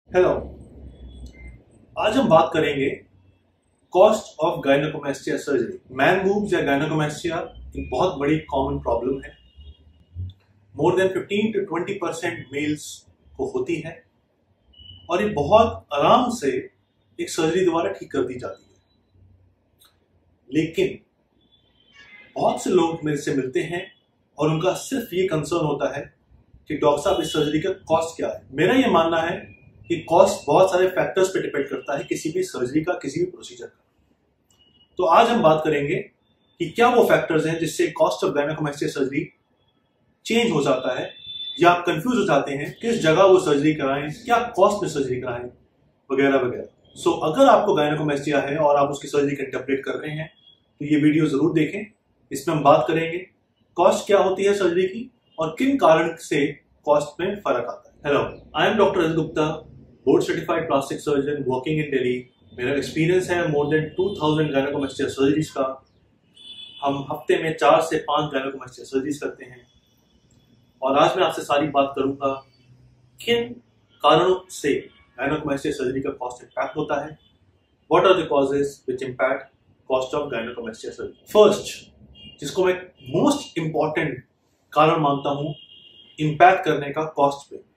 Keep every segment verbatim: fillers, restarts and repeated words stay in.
Hello, आज हम बात करेंगे cost of gynaecomastia surgery. Man boobs या गायनेकोमेस्टिया एक बहुत बड़ी कॉमन प्रॉब्लम है। More than fifteen to twenty percent males को होती है और ये बहुत आराम से एक सर्जरी द्वारा ठीक कर दी जाती है। लेकिन बहुत से लोग मेरे से मिलते हैं और उनका सिर्फ ये कंसर्न होता है कि डॉक्टर साहब इस सर्जरी का कॉस्ट क्या है। मेरा ये मानना है कि कॉस्ट बहुत सारे फैक्टर्स पे डिपेंड करता है, किसी भी सर्जरी का, किसी भी प्रोसीजर का। तो आज हम बात करेंगे कि क्या वो फैक्टर्स हैं जिससे cost of gynaecomastia surgery change हो जाता है, या आप कंफ्यूज हो जाते हैं किस जगह वो सर्जरी कराएं, क्या कॉस्ट में सर्जरी कराएं, वगैरह वगैरह। सो अगर आपको गायनेकोमेस्टिया है और आप उसकी सर्जरी कंटेम्पलेट कर रहे हैं तो ये वीडियो जरूर देखें। इसमें हम बात करेंगे कॉस्ट क्या होती है सर्जरी की और किन कारण से कॉस्ट में फर्क आता है। Hello, I am doctor Ajay Gupta, board certified plastic surgeon working in Delhi. मेरा एक्सपीरियंस है more than two thousand gynaecomastia surgeries का। हम हफ्ते में चार से पांच गायनेकोमेस्टिया सर्जरीज करते हैं और आज मैं आपसे सारी बात करूंगा किन कारणों से गायनेकोमेस्टिया सर्जरी का कॉस्ट इम्पैक्ट होता है। What are the causes which impact cost of gynaecomastia surgery. First, जिसको मैं मोस्ट इंपॉर्टेंट कारण मानता हूं इम्पैक्ट करने का कॉस्ट पे,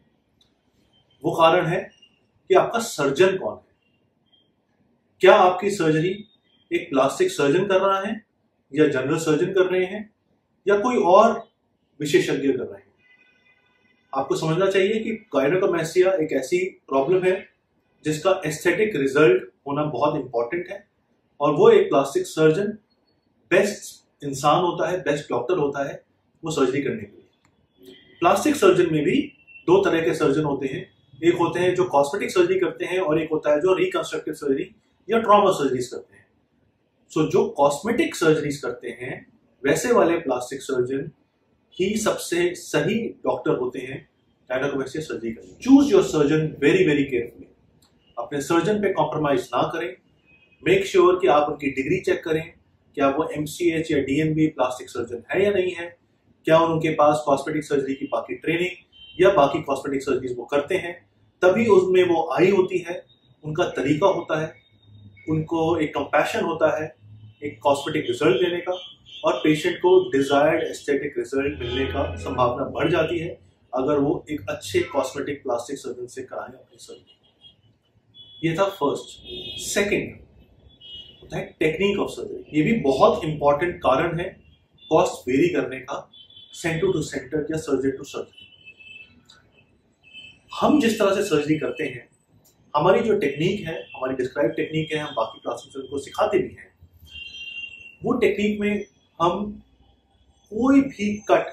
वो कारण है कि आपका सर्जन कौन है। क्या आपकी सर्जरी एक प्लास्टिक सर्जन कर रहा है, या जनरल सर्जन कर रहे हैं, या कोई और विशेषज्ञ कर रहे हैं। आपको समझना चाहिए कि गायनेकोमेस्टिया एक ऐसी प्रॉब्लम है जिसका एस्थेटिक रिजल्ट होना बहुत इंपॉर्टेंट है, और वो एक प्लास्टिक सर्जन बेस्ट इंसान होता है, बेस्ट डॉक्टर होता है वो सर्जरी करने के लिए। प्लास्टिक सर्जन में भी दो तरह के सर्जन होते हैं। एक होते हैं जो कॉस्मेटिक सर्जरी करते हैं और एक होता है जो रिकंस्ट्रक्टिव सर्जरी या ट्रॉमा सर्जरीज करते हैं। सो so, जो कॉस्मेटिक सर्जरीज करते हैं वैसे वाले प्लास्टिक सर्जन ही सबसे सही डॉक्टर होते हैं गायनेकोमेस्टिया सर्जरी करने। Choose your surgeon very very carefully. अपने सर्जन पे कॉम्प्रोमाइज ना करें। मेक श्योर sure कि आप उनकी डिग्री चेक करें, क्या वो एम सी एच या D N B plastic surgeon है या नहीं है, क्या उनके पास कॉस्मेटिक सर्जरी की बाकी ट्रेनिंग या बाकी कॉस्मेटिक सर्जरीज वो करते हैं, तभी उसमें वो आई होती है। उनका तरीका होता है, उनको एक कंपैशन होता है एक कॉस्मेटिक रिजल्ट देने का, और पेशेंट को डिजायर्ड एस्थेटिक रिजल्ट मिलने का संभावना बढ़ जाती है अगर वो एक अच्छे कॉस्मेटिक प्लास्टिक सर्जन से कराएं अपनी सर्जरी। ये था फर्स्ट। सेकंड होता है टेक्निक ऑफ सर्जरी। ये भी बहुत इंपॉर्टेंट कारण है कॉस्ट वेरी करने का, सेंटर टू सेंटर या सर्जन टू सर्जन। हम जिस तरह से सर्जरी करते हैं, हमारी जो टेक्निक है, हमारी डिस्क्राइब टेक्निक है, हम बाकी प्लास्टिक सर्जन को सिखाते भी हैं। वो टेक्निक में हम कोई भी कट,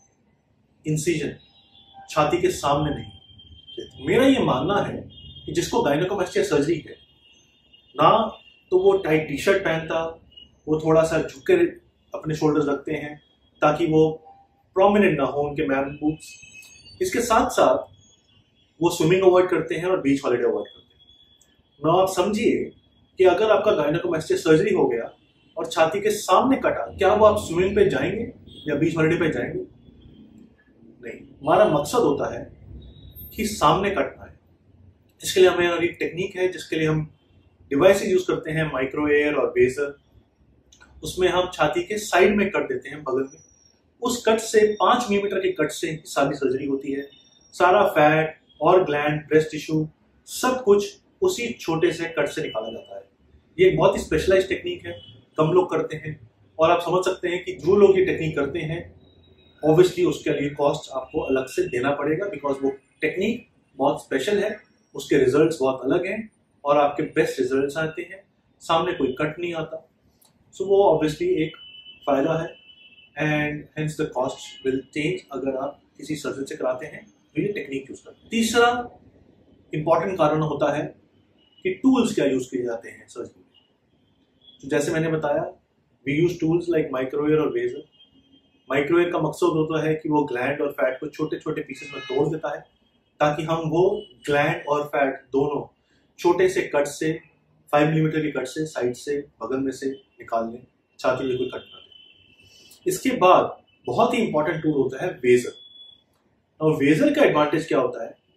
इंसिजन छाती के सामने नहीं। मेरा ये मानना है कि जिसको गायनेकोमेस्टिया सर्जरी है ना, तो वो टाइट टी शर्ट पहनता, वो थोड़ा सा झुक कर अपने शोल्डर्स रखते हैं ताकि वो प्रोमिनेंट ना हो उनके मैन बूब्स। इसके साथ साथ वो स्विमिंग अवॉइड करते हैं और बीच हॉलिडे अवॉइड करते हैं। ना आप समझिए कि अगर आपका गायनेकोमेस्टिया सर्जरी हो गया और छाती के सामने कटा, क्या वो आप स्विमिंग पे जाएंगे या बीच हॉलिडे पे जाएंगे? नहीं। हमारा मकसद होता है कि सामने कटना है। इसके लिए हमें एक टेक्निक है जिसके लिए हम डिवाइसेस यूज करते हैं, माइक्रो एयर और वेजर। उसमें हम छाती के साइड में कट देते हैं, बगल में। उस कट से पांच मिलीमीटर के कट से सारी सर्जरी होती है। सारा फैट और ग्लैंड, ब्रेस्ट टिश्यू, सब कुछ उसी छोटे से कट से निकाला जाता है। ये एक बहुत ही स्पेशलाइज्ड टेक्निक है, कम लोग करते हैं, और आप समझ सकते हैं कि जो लोग ये टेक्निक करते हैं ऑब्वियसली उसके लिए कॉस्ट आपको अलग से देना पड़ेगा, बिकॉज वो टेक्निक बहुत स्पेशल है, उसके रिजल्ट्स बहुत अलग हैं और आपके बेस्ट रिजल्ट्स आते हैं, सामने कोई कट नहीं आता। सो so, वो ऑब्वियसली एक फायदा है, and hence the cost will change अगर आप किसी सर्जन से कराते हैं तो ये टेक्निक यूज करते हैं। तीसरा इंपॉर्टेंट कारण होता है कि टूल्स क्या यूज किए जाते हैं सर्जरी में। तो जैसे मैंने बताया, we use tools like MicroAire और वेजर। माइक्रोवेयर का मकसद होता है कि वो ग्लैंड और फैट को छोटे छोटे पीसेस में तोड़ देता है ताकि हम वो ग्लैंड और फैट दोनों छोटे से कट से, फाइव मिलीमीटर के कट से साइड से, बगल में से निकाल लें, छाती में कोई कट ना दे। इसके बाद बहुत ही इंपॉर्टेंट टूल होता है वेजर। और वेजर का एडवांटेज क्या होता है,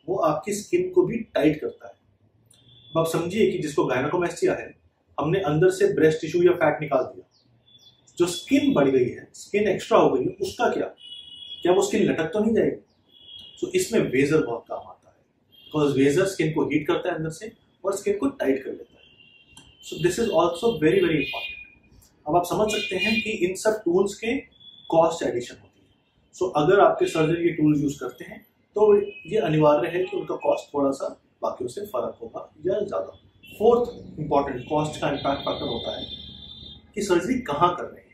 वो आपकी स्किन को भी टाइट करता है। अब आप समझिए कि जिसको गायनेकोमेस्टिया है, हमने अंदर से ब्रेस्ट टिश्यू या फैट निकाल दिया, जो स्किन बढ़ गई है, स्किन एक्स्ट्रा हो गई है, उसका क्या क्या वो स्किन लटक तो नहीं जाएगी? तो इसमें वेजर बहुत काम आता है, बिकॉज वेजर स्किन को हीट करता है अंदर से और स्किन को टाइट कर लेता है। So this is also very very important. अब आप समझ सकते हैं कि इन सब टूल्स के कॉस्ट एडिशन होती है। सो so, अगर आपके सर्जन ये टूल्स यूज करते हैं तो ये अनिवार्य है कि उनका कॉस्ट थोड़ा सा बाकियों से फर्क होगा या ज्यादा। फोर्थ इंपॉर्टेंट कॉस्ट का इम्पैक्ट फैक्टर होता है कि सर्जरी कहाँ कर रहे हैं।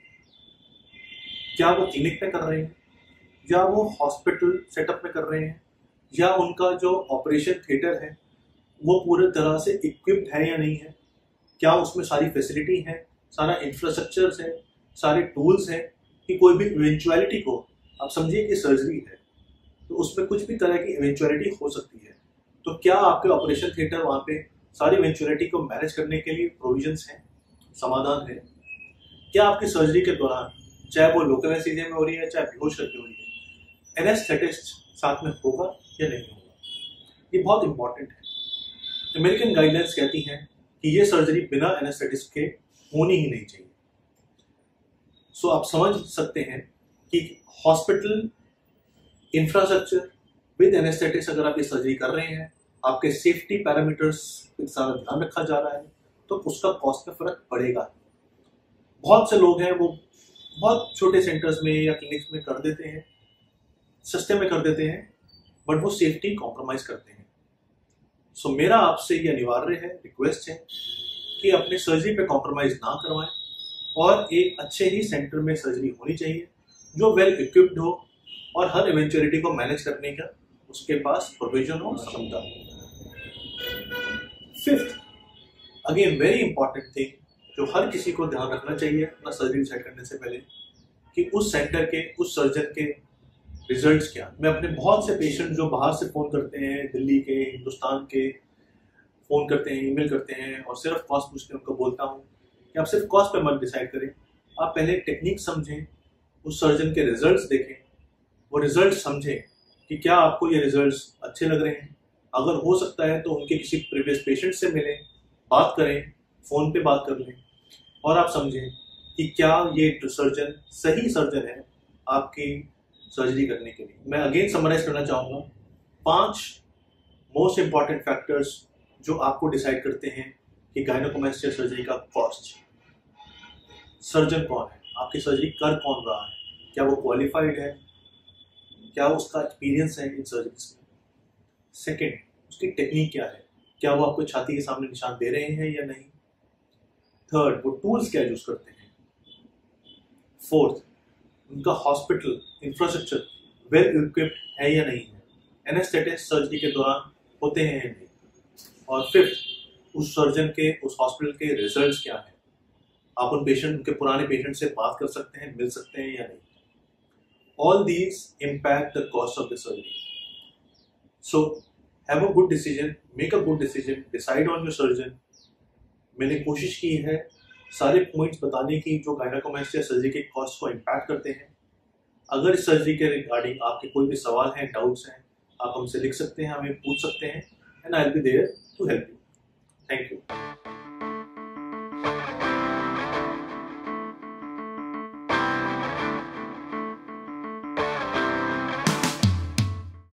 क्या वो क्लिनिक पे कर रहे हैं, या वो हॉस्पिटल सेटअप में कर रहे हैं, या उनका जो ऑपरेशन थिएटर है वो पूरे तरह से इक्विप्ड है या नहीं है, क्या उसमें सारी फैसिलिटी है, सारा इंफ्रास्ट्रक्चर है, सारे टूल्स हैं, कि कोई भी इवेंचुअलिटी को आप समझिए कि सर्जरी है तो उसमें कुछ भी तरह की इवेंचुअलिटी हो सकती है, तो क्या आपके ऑपरेशन थिएटर वहाँ पे सारी इवेंचुअलिटी को मैनेज करने के लिए प्रोविजंस हैं, समाधान है? क्या आपकी सर्जरी के दौरान, चाहे वो लोकल एनेस्थीसिया में हो रही है चाहे बेहोश करके हो रही है, एनेस्थेटिस्ट साथ में होगा या नहीं होगा? ये बहुत इंपॉर्टेंट है। अमेरिकन गाइडलाइंस कहती हैं कि ये सर्जरी बिना एनेस्थेटिस्ट के होनी ही नहीं चाहिए। सो आप समझ सकते हैं कि हॉस्पिटल इंफ्रास्ट्रक्चर विद एनेस्थेटिस्ट अगर आप ये सर्जरी कर रहे हैं, आपके सेफ्टी पैरामीटर्स पे सारा ध्यान रखा जा रहा है, तो उसका कॉस्ट में फर्क पड़ेगा। बहुत से लोग हैं वो बहुत छोटे सेंटर्स में या क्लिनिक्स में कर देते हैं, सस्ते में कर देते हैं, बट वो सेफ्टी कॉम्प्रोमाइज करते हैं। सो so, मेरा आपसे ये अनिवार्य है, रिक्वेस्ट है कि अपने सर्जरी पे कॉम्प्रोमाइज ना करवाएं और एक अच्छे ही सेंटर में सर्जरी होनी चाहिए जो वेल इक्विप्ड हो और हर इवेंचुअलिटी को मैनेज करने का उसके पास प्रोविजन हो, क्षमता हो। Fifth, again very important thing जो हर किसी को ध्यान रखना चाहिए अपना सर्जरी डिसाइड करने से पहले, कि उस सेंटर के, उस सर्जन के रिजल्ट्स क्या। मैं अपने बहुत से पेशेंट जो बाहर से फ़ोन करते हैं, दिल्ली के, हिंदुस्तान के फ़ोन करते हैं, ईमेल करते हैं और सिर्फ कॉस्ट पूछते हैं, उनको बोलता हूँ कि आप सिर्फ कॉस्ट पे मत डिसाइड करें, आप पहले टेक्निक समझें, उस सर्जन के रिजल्ट्स देखें, वो रिजल्ट समझें कि क्या आपको ये रिजल्ट्स अच्छे लग रहे हैं। अगर हो सकता है तो उनके किसी प्रीवियस पेशेंट से मिलें, बात करें, फ़ोन पे बात कर लें, और आप समझें कि क्या ये सर्जन सही सर्जन है आपकी सर्जरी करने के लिए। मैं अगेन समराइज करना चाहूँगा पांच मोस्ट इंपॉर्टेंट फैक्टर्स जो आपको डिसाइड करते हैं कि गायनेकोमेस्टिया सर्जरी का कॉस्ट। सर्जन कौन है, आपकी सर्जरी कर कौन रहा है, क्या वो क्वालिफाइड है, क्या उसका एक्सपीरियंस है इन सर्जरीज में। सेकेंड, उसकी टेक्निक क्या है, क्या वो आपको छाती के सामने निशान दे रहे हैं या नहीं। थर्ड, वो टूल्स क्या यूज करते हैं। फोर्थ, उनका हॉस्पिटल इंफ्रास्ट्रक्चर वेल इक्विप्ड है या नहीं है, एनेस्थेटिस्ट सर्जरी के दौरान होते हैं या नहीं। और फिफ्थ, उस सर्जन के, उस हॉस्पिटल के रिजल्ट्स क्या हैं, आप उन पेशेंट, उनके पुराने पेशेंट से बात कर सकते हैं, मिल सकते हैं या नहीं। All these impact the cost of the surgery. So have a good decision, make a good decision, decide on your surgeon. मैंने कोशिश की है सारे पॉइंट्स बताने की जो गायनेकोमेस्टिया सर्जरी के कॉस्ट को इम्पैक्ट करते हैं। अगर इस सर्जरी के रिगार्डिंग आपके कोई भी सवाल हैं, डाउट्स हैं, आप हमसे लिख सकते हैं, हमें पूछ सकते हैं, and I will be there to help you. Thank you.